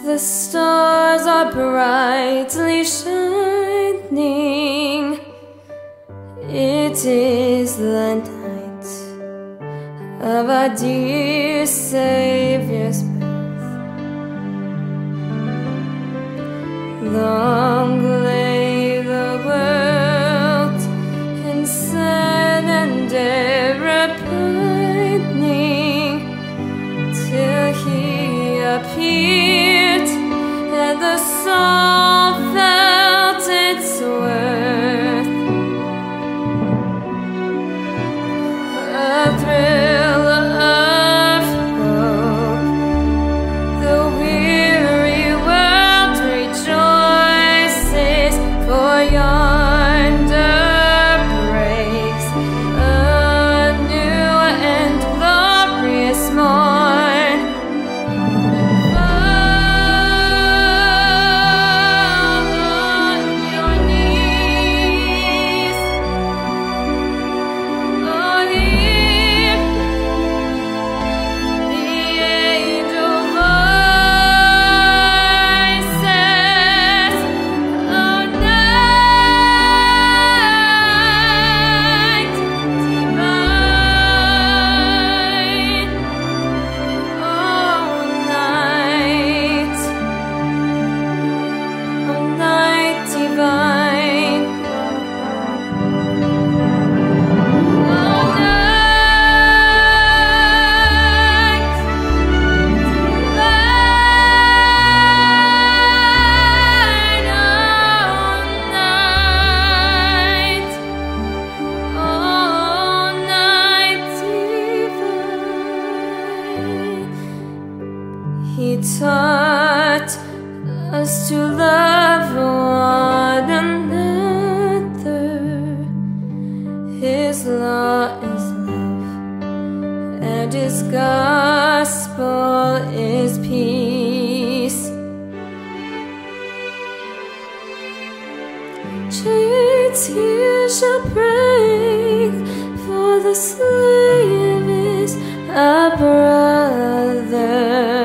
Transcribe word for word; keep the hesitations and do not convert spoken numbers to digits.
The stars are brightly shining. It is the night of our dear Savior's birth. Long lay the world in sin and error pining, till He appeared and the soul felt its worth. A thrill of hope, the weary world rejoices, for yonder breaks a new and glorious morn. He taught us to love one another. His law is love, and His gospel is peace. Chains He shall break, for the slave is a brother.